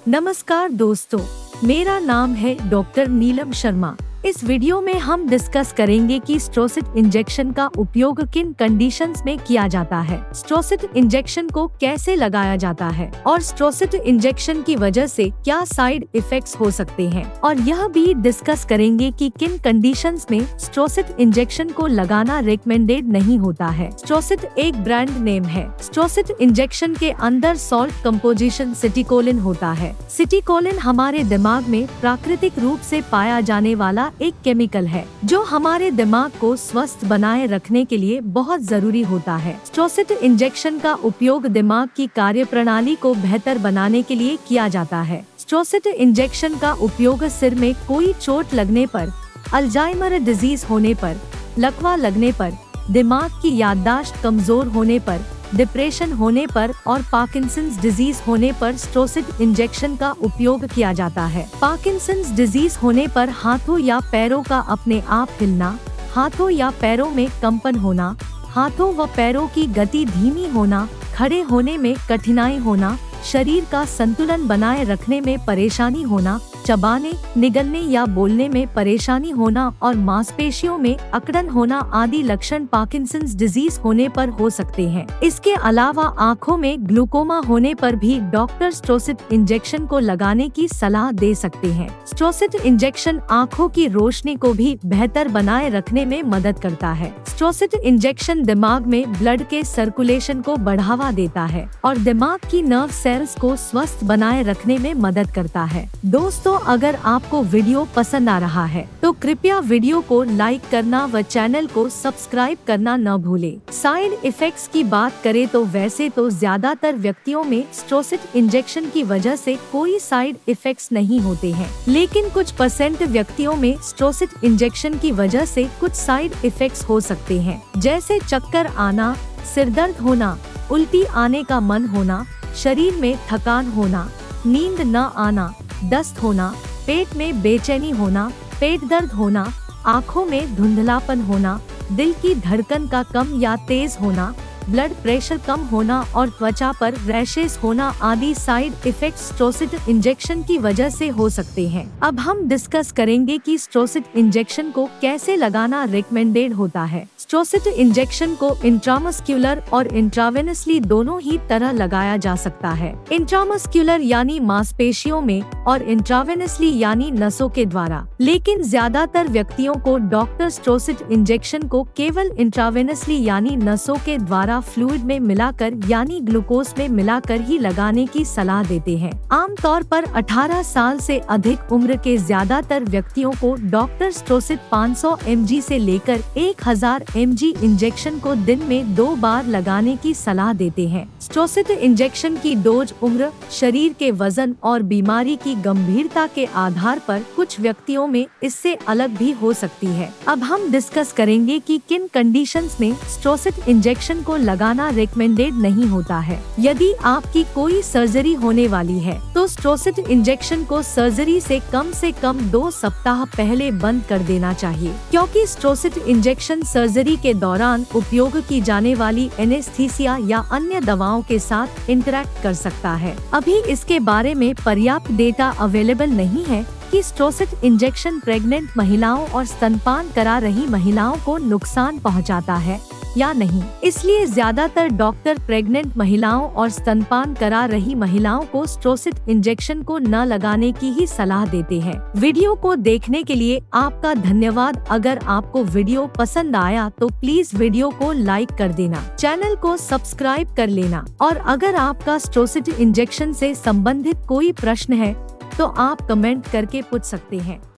नमस्कार दोस्तों, मेरा नाम है डॉक्टर नीलम शर्मा। इस वीडियो में हम डिस्कस करेंगे कि स्ट्रोसिड इंजेक्शन का उपयोग किन कंडीशंस में किया जाता है, स्ट्रोसिड इंजेक्शन को कैसे लगाया जाता है और स्ट्रोसिड इंजेक्शन की वजह से क्या साइड इफेक्ट्स हो सकते हैं। और यह भी डिस्कस करेंगे कि किन कंडीशंस में स्ट्रोसिड इंजेक्शन को लगाना रिकमेंडेड नहीं होता है। स्ट्रोसिड एक ब्रांड नेम है। स्ट्रोसिड इंजेक्शन के अंदर सॉल्ट कंपोजिशन सिटिकोलिन होता है। सिटिकोलिन हमारे दिमाग में प्राकृतिक रूप से पाया जाने वाला एक केमिकल है जो हमारे दिमाग को स्वस्थ बनाए रखने के लिए बहुत जरूरी होता है। स्ट्रोसिड इंजेक्शन का उपयोग दिमाग की कार्यप्रणाली को बेहतर बनाने के लिए किया जाता है। स्ट्रोसिड इंजेक्शन का उपयोग सिर में कोई चोट लगने पर, अल्जाइमर डिजीज होने पर, लकवा लगने पर, दिमाग की याददाश्त कमजोर होने पर, डिप्रेशन होने पर और पार्किंसंस डिजीज होने पर स्ट्रोसिड इंजेक्शन का उपयोग किया जाता है। पार्किंसंस डिजीज होने पर हाथों या पैरों का अपने आप हिलना, हाथों या पैरों में कंपन होना, हाथों व पैरों की गति धीमी होना, खड़े होने में कठिनाई होना, शरीर का संतुलन बनाए रखने में परेशानी होना, चबाने, निगलने या बोलने में परेशानी होना और मांसपेशियों में अकड़न होना आदि लक्षण पार्किंसंस डिजीज होने पर हो सकते हैं। इसके अलावा आँखों में ग्लूकोमा होने पर भी डॉक्टर स्ट्रोसिड इंजेक्शन को लगाने की सलाह दे सकते हैं। स्ट्रोसिड इंजेक्शन आँखों की रोशनी को भी बेहतर बनाए रखने में मदद करता है। स्ट्रोसिड इंजेक्शन दिमाग में ब्लड के सर्कुलेशन को बढ़ावा देता है और दिमाग की नर्व सेल्स को स्वस्थ बनाए रखने में मदद करता है। दोस्तों, अगर आपको वीडियो पसंद आ रहा है तो कृपया वीडियो को लाइक करना व चैनल को सब्सक्राइब करना न भूलें। साइड इफेक्ट्स की बात करें तो वैसे तो ज्यादातर व्यक्तियों में स्ट्रोसिड इंजेक्शन की वजह से कोई साइड इफेक्ट्स नहीं होते हैं, लेकिन कुछ % व्यक्तियों में स्ट्रोसिड इंजेक्शन की वजह से कुछ साइड इफेक्ट्स हो सकते हैं, जैसे चक्कर आना, सिरदर्द होना, उल्टी आने का मन होना, शरीर में थकान होना, नींद न आना, दस्त होना, पेट में बेचैनी होना, पेट दर्द होना, आँखों में धुंधलापन होना, दिल की धड़कन का कम या तेज होना, ब्लड प्रेशर कम होना और त्वचा पर रैशेस होना आदि साइड इफेक्ट्स स्ट्रोसिड इंजेक्शन की वजह से हो सकते हैं। अब हम डिस्कस करेंगे कि स्ट्रोसिड इंजेक्शन को कैसे लगाना रिकमेंडेड होता है। स्ट्रोसिड इंजेक्शन को इंट्रामस्क्यूलर और इंट्रावेनसली दोनों ही तरह लगाया जा सकता है। इंट्रामस्क्यूलर यानी मांसपेशियों में और इंट्रावेनसली यानी नसों के द्वारा, लेकिन ज्यादातर व्यक्तियों को डॉक्टर स्ट्रोसिड इंजेक्शन को केवल इंट्रावेनसली यानी नसों के द्वारा फ्लूइड में मिलाकर यानी ग्लूकोज में मिलाकर ही लगाने की सलाह देते हैं। आमतौर पर 18 साल से अधिक उम्र के ज्यादातर व्यक्तियों को डॉक्टर स्ट्रोसिड 500 mg से लेकर 1000 mg इंजेक्शन को दिन में 2 बार लगाने की सलाह देते हैं। स्ट्रोसिड इंजेक्शन की डोज उम्र, शरीर के वजन और बीमारी की गंभीरता के आधार पर कुछ व्यक्तियों में इससे अलग भी हो सकती है। अब हम डिस्कस करेंगे कि किन कंडीशंस में स्ट्रोसिड इंजेक्शन को लगाना रिकमेंडेड नहीं होता है। यदि आपकी कोई सर्जरी होने वाली है तो स्ट्रोसिड इंजेक्शन को सर्जरी से कम 2 सप्ताह पहले बंद कर देना चाहिए, क्योंकि स्ट्रोसिड इंजेक्शन सर्जरी के दौरान उपयोग की जाने वाली एनेस्थीसिया या अन्य दवाओं के साथ इंटरैक्ट कर सकता है। अभी इसके बारे में पर्याप्त डेटा अवेलेबल नहीं है कि स्ट्रोसिड इंजेक्शन प्रेग्नेंट महिलाओं और स्तनपान करा रही महिलाओं को नुकसान पहुंचाता है या नहीं। इसलिए ज्यादातर डॉक्टर प्रेग्नेंट महिलाओं और स्तनपान करा रही महिलाओं को स्ट्रोसिड इंजेक्शन को न लगाने की ही सलाह देते हैं। वीडियो को देखने के लिए आपका धन्यवाद। अगर आपको वीडियो पसंद आया तो प्लीज वीडियो को लाइक कर देना, चैनल को सब्सक्राइब कर लेना और अगर आपका स्ट्रोसिड इंजेक्शन से संबंधित कोई प्रश्न है तो आप कमेंट करके पूछ सकते हैं।